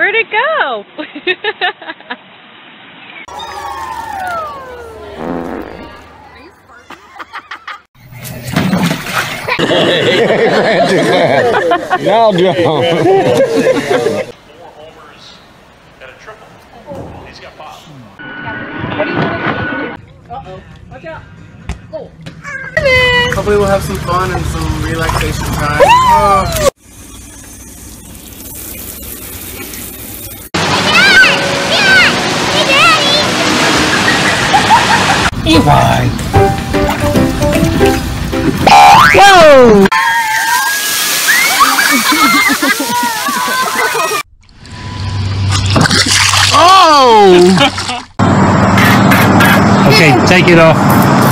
Where'd it go? Now jump. 4 homers and a triple. He's got pop. Uh-oh. Watch out. Oh. Hopefully we'll have some fun and some relaxation time. Oh. Why? Whoa! Oh! Okay, take it off.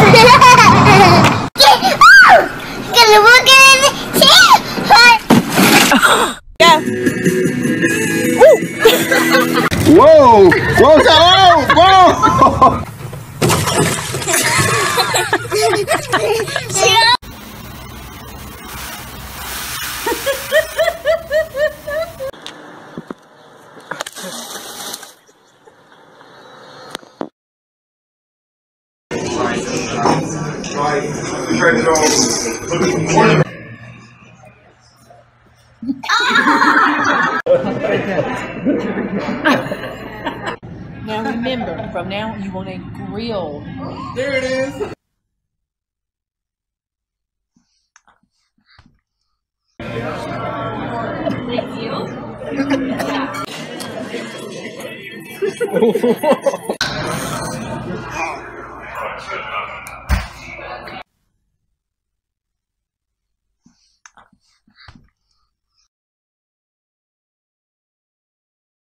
Whoa! Whoa! Whoa! Now remember, from now you want a grill. There it is. Thank you.